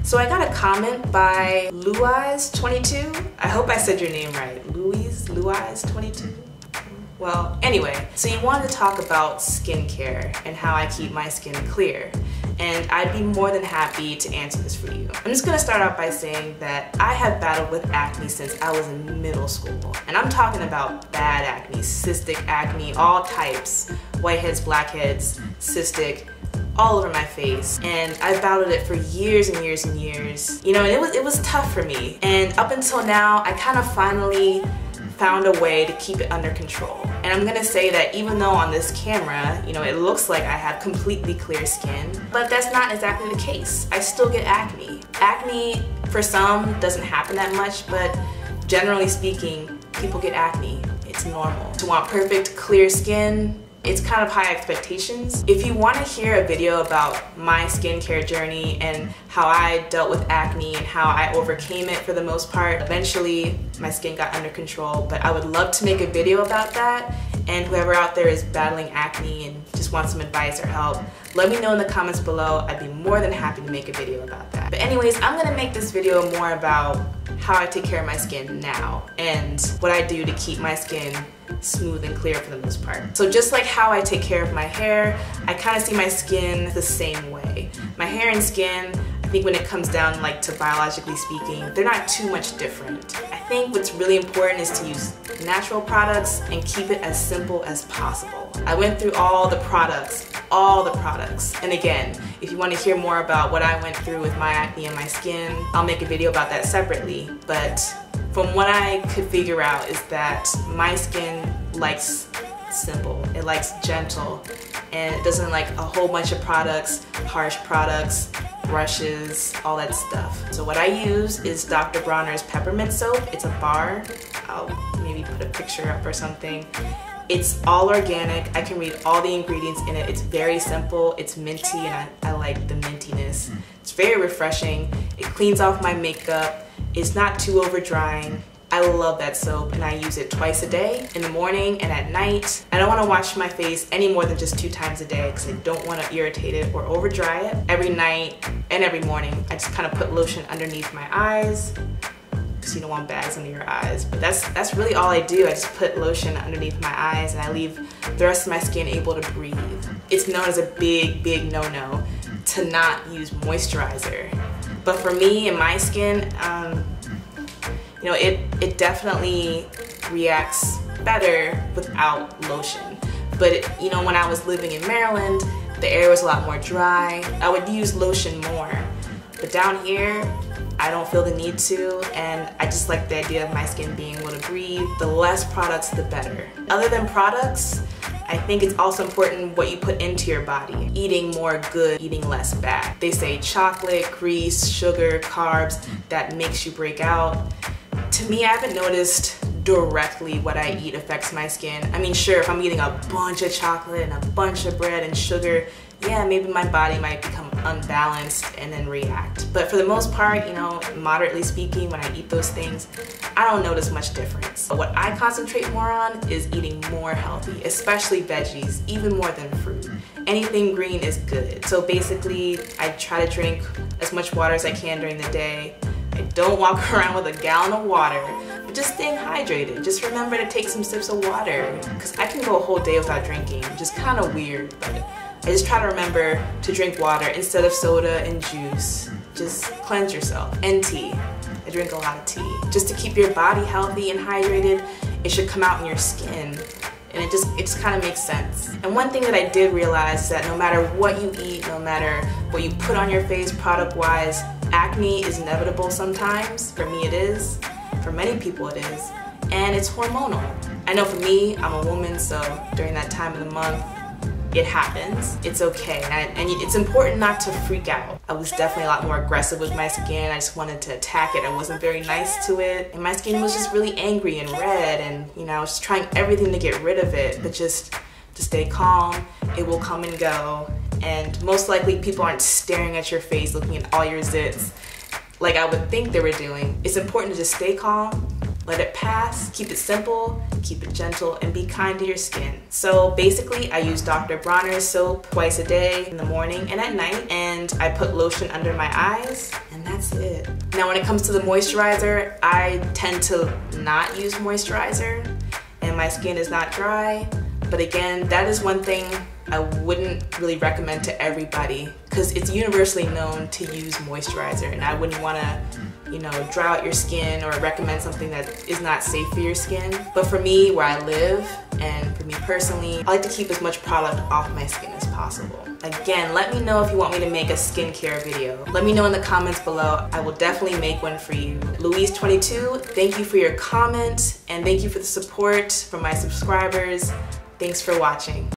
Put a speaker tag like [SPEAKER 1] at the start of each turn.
[SPEAKER 1] So I got a comment by Louise22. I hope I said your name right. Louise22? Well, anyway, so you wanted to talk about skincare and how I keep my skin clear. And I'd be more than happy to answer this for you. I'm just gonna start out by saying that I have battled with acne since I was in middle school. And I'm talking about bad acne, cystic acne, all types, whiteheads, blackheads, cystic, all over my face. And I've battled it for years and years and years. You know, and it was tough for me. And up until now, I kind of finally found a way to keep it under control. And I'm gonna say that even though on this camera, you know, it looks like I have completely clear skin, but that's not exactly the case. I still get acne. Acne, for some, doesn't happen that much, but generally speaking, people get acne. It's normal. To want perfect, clear skin, it's kind of high expectations. If you want to hear a video about my skincare journey and how I dealt with acne and how I overcame it for the most part, eventually my skin got under control, but I would love to make a video about that. And whoever out there is battling acne and just wants some advice or help, let me know in the comments below. I'd be more than happy to make a video about that. But anyways, I'm gonna make this video more about how I take care of my skin now and what I do to keep my skin smooth and clear for the most part. So just like how I take care of my hair, I kind of see my skin the same way. My hair and skin, I think when it comes down like to biologically speaking, they're not too much different. I think what's really important is to use natural products and keep it as simple as possible. I went through all the products. And again, if you want to hear more about what I went through with my acne and my skin, I'll make a video about that separately. But from what I could figure out is that my skin likes simple, it likes gentle, and it doesn't like a whole bunch of products, harsh products, brushes, all that stuff. So what I use is Dr. Bronner's peppermint soap. It's a bar. I'll maybe put a picture up or something. It's all organic. I can read all the ingredients in it. It's very simple. It's minty, and I like the mintiness. It's very refreshing. It cleans off my makeup. It's not too over drying. I love that soap, and I use it twice a day, in the morning and at night. I don't want to wash my face any more than just 2 times a day because I don't want to irritate it or over dry it. Every night and every morning, I just kind of put lotion underneath my eyes because you don't want bags under your eyes. But that's really all I do. I just put lotion underneath my eyes and I leave the rest of my skin able to breathe. It's known as a big, big no-no to not use moisturizer. But for me and my skin, you know, it definitely reacts better without lotion. But you know, when I was living in Maryland, the air was a lot more dry. I would use lotion more. But down here, I don't feel the need to, and I just like the idea of my skin being able to breathe. The less products, the better. Other than products, I think it's also important what you put into your body. Eating more good, eating less bad. They say chocolate, grease, sugar, carbs, that makes you break out. To me, I haven't noticed directly what I eat affects my skin. I mean, sure, if I'm eating a bunch of chocolate and a bunch of bread and sugar, yeah, maybe my body might become unbalanced and then react. But for the most part, you know, moderately speaking, when I eat those things, I don't notice much difference. What I concentrate more on is eating more healthy, especially veggies, even more than fruit. Anything green is good. So basically, I try to drink as much water as I can during the day. I don't walk around with a gallon of water, but just staying hydrated. Just remember to take some sips of water, because I can go a whole day without drinking, which is kind of weird, but I just try to remember to drink water instead of soda and juice. Just cleanse yourself. And tea. I drink a lot of tea. Just to keep your body healthy and hydrated, it should come out in your skin. And it just kind of makes sense. And one thing that I did realize is that no matter what you eat, no matter what you put on your face product-wise, acne is inevitable sometimes. For me it is. For many people it is. And it's hormonal. I know for me, I'm a woman, so during that time of the month, it happens. It's okay. And it's important not to freak out. I was definitely a lot more aggressive with my skin. I just wanted to attack it. I wasn't very nice to it. And my skin was just really angry and red. And you know, I was just trying everything to get rid of it. But just to stay calm, it will come and go. And most likely people aren't staring at your face, looking at all your zits like I would think they were doing. It's important to just stay calm, Let it pass, keep it simple, keep it gentle, and be kind to your skin. So basically, I use Dr. Bronner's soap twice a day, in the morning and at night, and I put lotion under my eyes, and that's it. Now when it comes to the moisturizer, I tend to not use moisturizer, and my skin is not dry. But again, that is one thing I wouldn't really recommend to everybody, because it's universally known to use moisturizer, and I wouldn't want to, you know, dry out your skin or recommend something that is not safe for your skin. But for me, where I live, and for me personally, I like to keep as much product off my skin as possible. Again, let me know if you want me to make a skincare video. Let me know in the comments below. I will definitely make one for you. Louise22, thank you for your comment, and thank you for the support from my subscribers. Thanks for watching.